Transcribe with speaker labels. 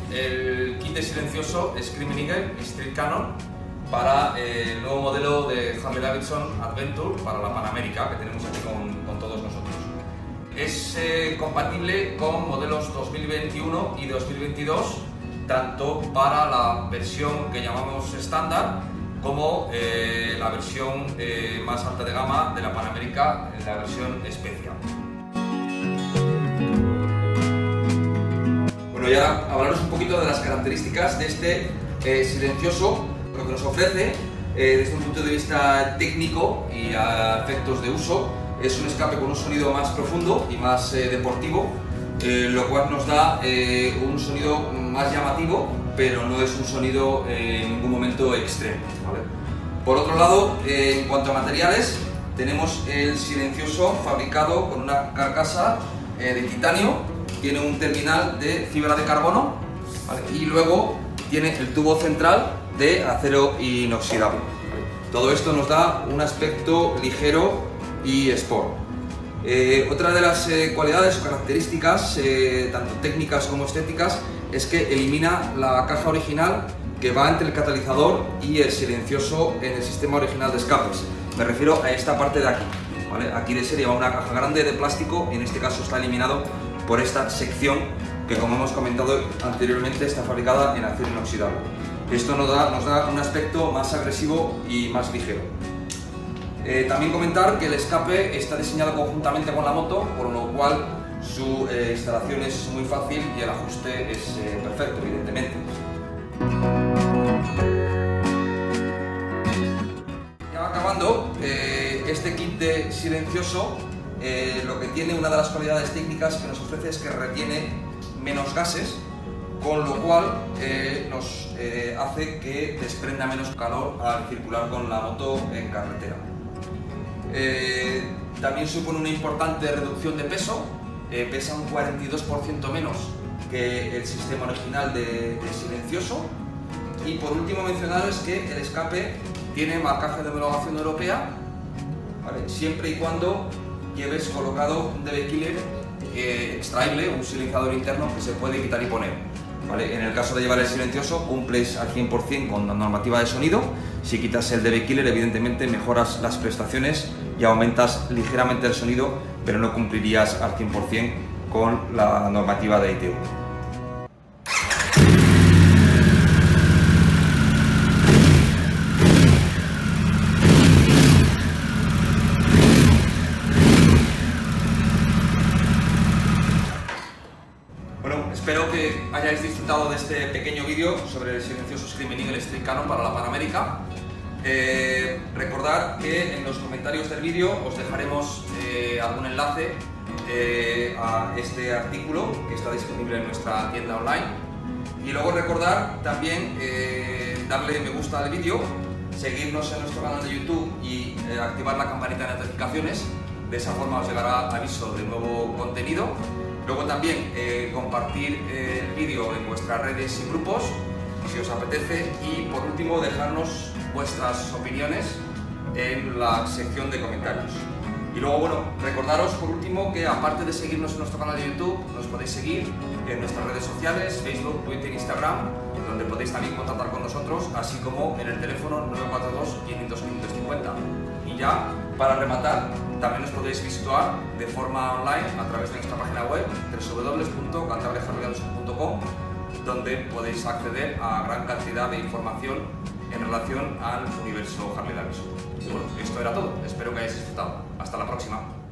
Speaker 1: el kit de silencioso Screaming Eagle Street Cannon para el nuevo modelo de Harley Davidson Adventure para la Pan America que tenemos aquí con todos nosotros. Es compatible con modelos 2021 y 2022, tanto para la versión que llamamos estándar como la versión más alta de gama de la Pan America, la versión Special. Bueno, y ahora hablaros un poquito de las características de este silencioso, lo que nos ofrece desde un punto de vista técnico y a efectos de uso. Es un escape con un sonido más profundo y más deportivo, lo cual nos da un sonido más llamativo, pero no es un sonido en ningún momento extremo, ¿vale? Por otro lado, en cuanto a materiales, tenemos el silencioso fabricado con una carcasa de titanio, tiene un terminal de fibra de carbono, ¿vale? Y luego tiene el tubo central de acero inoxidable, ¿vale? Todo esto nos da un aspecto ligero y sport. Otra de las cualidades o características, tanto técnicas como estéticas, es que elimina la caja original que va entre el catalizador y el silencioso en el sistema original de escapes. Me refiero a esta parte de aquí, ¿vale? Aquí de serie va una caja grande de plástico y en este caso está eliminado por esta sección que, como hemos comentado anteriormente, está fabricada en acero inoxidable. Esto nos da un aspecto más agresivo y más ligero. También comentar que el escape está diseñado conjuntamente con la moto, por lo cual su instalación es muy fácil y el ajuste es perfecto, evidentemente. Ya acabando, este kit de silencioso, lo que tiene, una de las cualidades técnicas que nos ofrece es que retiene menos gases, con lo cual nos hace que desprenda menos calor al circular con la moto en carretera. También supone una importante reducción de peso, pesa un 42% menos que el sistema original de silencioso. Y por último mencionaros que el escape tiene marcaje de homologación europea, ¿vale? Siempre y cuando lleves colocado un DB Killer extraíble, un silenciador interno que se puede quitar y poner, ¿vale? En el caso de llevar el silencioso cumples al 100% con la normativa de sonido. Si quitas el DB Killer, evidentemente mejoras las prestaciones y aumentas ligeramente el sonido, pero no cumplirías al 100% con la normativa de ITU. Espero que hayáis disfrutado de este pequeño vídeo sobre el silencioso Screaming Eagle Street Cannon para la Pan America. Recordad que en los comentarios del vídeo os dejaremos algún enlace a este artículo que está disponible en nuestra tienda online. Y luego recordad también darle me gusta al vídeo, seguirnos en nuestro canal de YouTube y activar la campanita de notificaciones. De esa forma os llegará aviso de nuevo contenido. Luego también compartir el vídeo en vuestras redes y grupos, si os apetece. Y por último, dejarnos vuestras opiniones en la sección de comentarios. Y luego, bueno, recordaros por último que aparte de seguirnos en nuestro canal de YouTube, nos podéis seguir en nuestras redes sociales, Facebook, Twitter, Instagram, donde podéis también contactar con nosotros, así como en el teléfono 942-500-550. Y ya, para rematar, también nos podéis visitar de forma online a través de nuestra página web www.cantabreharleydavidson.com, donde podéis acceder a gran cantidad de información en relación al universo Harley Davidson. Y bueno, esto era todo. Espero que hayáis disfrutado. Hasta la próxima.